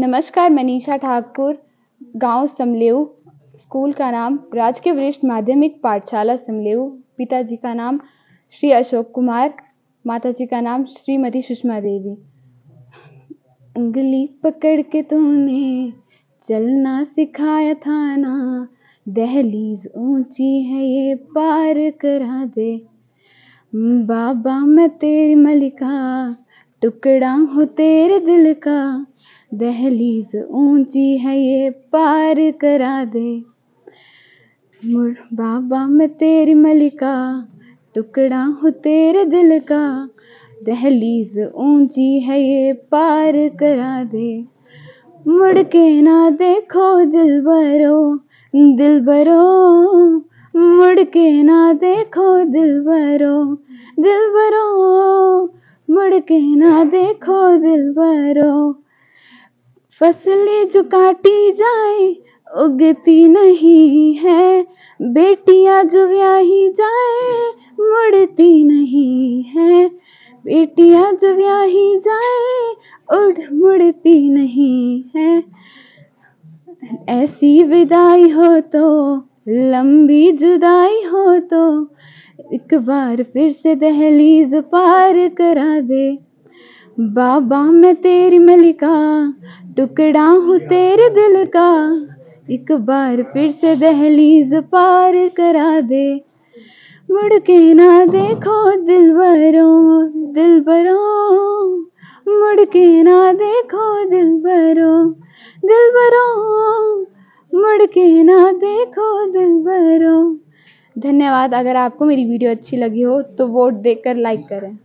नमस्कार, मनीषा ठाकुर, गांव समलेऊ, स्कूल का नाम राजकीय वरिष्ठ माध्यमिक पाठशाला समलेऊ, पिताजी का नाम श्री अशोक कुमार, माताजी का नाम श्रीमती सुषमा देवी। उंगली पकड़ के तूने चलना सिखाया था ना, दहलीज ऊंची है ये पार करा दे। बाबा मैं तेरी मलिका, टुकड़ा हूँ तेरे दिल का, दहलीज ऊंची है ये पार करा दे। बाबा मैं तेरी मलिका, टुकड़ा हूँ तेरे दिल का, दहलीज ऊंची है ये पार करा दे। मुड़ के ना देखो दिलबरो, दिलबरो, मुड़ के ना देखो दिलबरो, दिलबरो, मुड़ के ना देखो दिलबरो। फसलें जो काटी जाए उगती नहीं है, बेटियां जो ब्याही जाए मुड़ती नहीं है, बेटियां जो ब्याही जाए मुड़ती नहीं है। ऐसी विदाई हो तो, लंबी जुदाई हो तो, एक बार फिर से दहलीज पार करा दे। बाबा मैं तेरी मलिका, टुकड़ा हूँ तेरे दिल का, एक बार फिर से दहलीज पार करा दे। मुड़ के ना देखो दिलबरो, दिलबरो, मुड़ के ना देखो दिलबरो, दिलबरो, मुड़ के ना देखो दिलबरो। धन्यवाद। अगर आपको मेरी वीडियो अच्छी लगी हो तो वोट देकर लाइक करें।